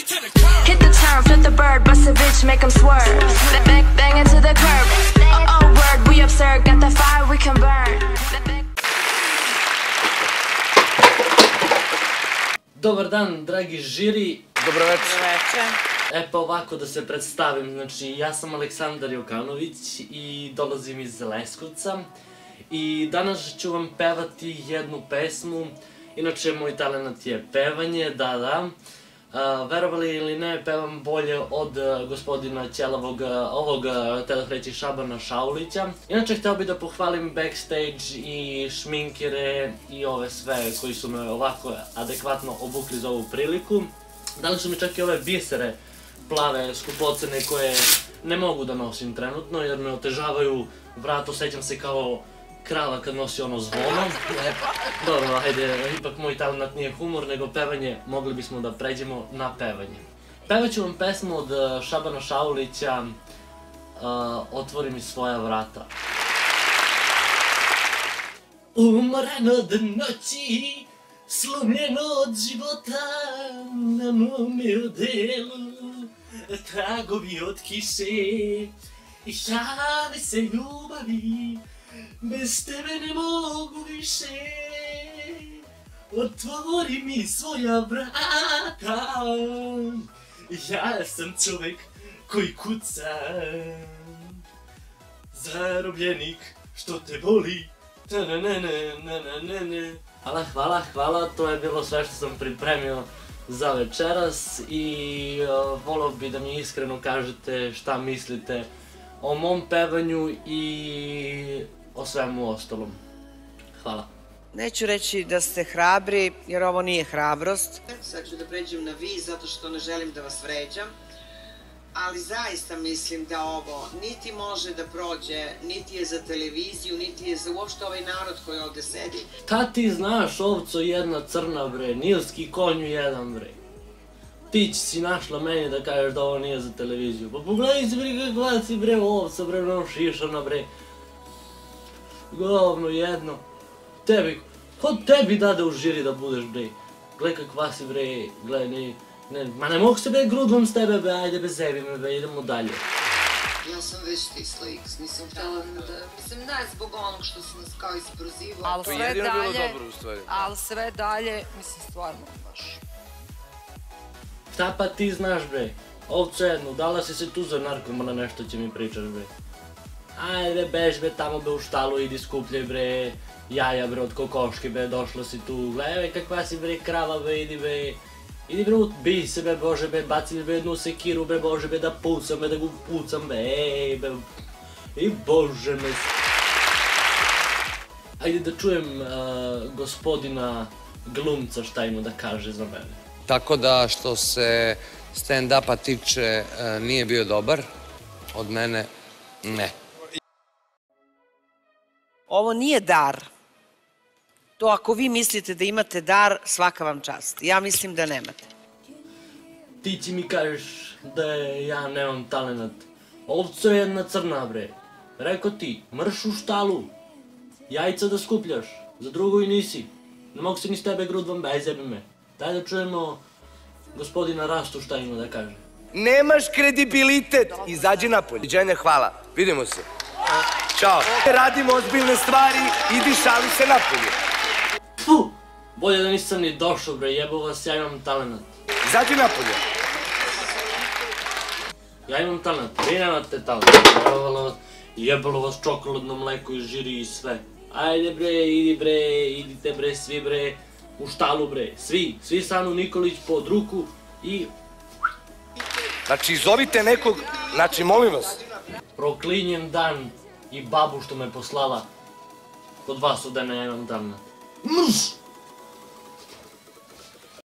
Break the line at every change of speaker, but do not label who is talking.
Hit the turn, flip the bird, bust a bitch, make 'em swerve. Bang into the curb. Oh, word, we absurd. Got the fire, we can burn.
Dobar dan, dragi žiri.
Dobro večer.
Pa ovako da se predstavim, znači ja sam Aleksandar Jokanović i dolazim iz Leskovca i danas ću vam pevati jednu pesmu. Inače, moj talent je pevanje, da. Verovali ili ne, pevam bolje od gospodina Ćelavog, htio reći Šabana Šaulića. Inače, htio bih da pohvalim backstage i šminkere i ove sve koji su me ovako adekvatno obukli za ovu priliku. Dali su mi čak i ove bisere plave, skupocene koje ne mogu da nosim trenutno jer me otežavaju vrat, osjećam se kao krava kad nosi ono zvono. Dobro, ajde, ipak moj talent nije humor, nego pevanje, mogli bismo da pređemo na pevanje. Pevat ću vam pesmu od Šabana Šaulića, Otvori mi svoja vrata. Umoran od noći, slomljen od života, na mome odelu, tragovi od kiše i šale se ljubavi. Bez tebe ne mogu više, otvori mi svoja vrata. Ja sam čovek koji kuca, zarobljenik što te boli. Hvala, to je bilo sve što sam pripremio za večeras i volio bi da mi iskreno kažete šta mislite o mom pevanju i o svemu ostalom. Hvala.
Neću reći da ste hrabri, jer ovo nije hrabrost.
Sad ću da pređem na vi, zato što ne želim da vas vređam. Ali zaista mislim da ovo niti može da prođe, niti je za televiziju, niti je za uopšte ovaj narod koji ovde sedi.
Kad ti znaš, ovco jedna crna bre, nilski konju jedan bre. Ti si našla meni da kažeš da ovo nije za televiziju. Pa pogledaj si bre kakva si bre ovca bre, no šišana bre. Govno jedno. Tebi, ko tebi dade u žiri da budeš bre? Gle kakva si bre, gle ma ne mogu se bre grudvom s tebe bre, ajde bez zebi me bre, idemo dalje.
Ja sam već stisla X, nisam htjela da, mislim ne zbog onog što si nas kao isprozivao.
To je jedino bilo dobro u stvari. Ali sve dalje, mislim stvarno baš.
Šta pa ti znaš bre? Ovco jedno, dala si se tu za narkomana, nešto će mi pričaš bre. Ajde bež bre tamo bre u štalu, idi skupljaj bre jaja bre od kokoške bre, došla si tu, gledaj kakva si bre krava bre, idi bre. Idi bre, bij se bre, bože bre, baci mi bre jednu sekiru bre, bože bre, da pucam bre, da ga pucam bre, ej bre. I bože me. Ajde da čujem gospodina glumca šta ima da kaže za mene.
Tako da što se stand-upa tiče nije bio dobar, od mene ne.
Ovo nije dar. To ako vi mislite da imate dar, svaka vam čast. Ja mislim da nemate.
Ti će mi kažeš da ja nemam talent. Ovco je jedna crna bre. Rekao ti, mrš u štalu. Jajca da skupljaš. Za drugo i nisi. Ne mogu se ni s tebe grudvom bezebi me. Daj da čujemo gospodina Rastu šta ima da kaže.
Nemaš kredibilitet. Izađi napolje. Viđenja, hvala. Vidimo se. Ćao. Radimo ozbiljne stvari, idi šali se napolje.
Fu! Bolje da nisam ni došao bre, jebo vas, ja imam talent.
Izađi napolje.
Ja imam talent, vi nemate talent. Jebalo vas čokoladno mleko iz žiri i sve. Ajde bre, idi bre, idite bre, svi bre, u štalu bre, svi Sanu Nikolić pod ruku i...
Znači, zovite nekog, znači, molim vas.
Proklinjem dan i babu što me poslala kod vas ovdje na jedan dan. Mrš!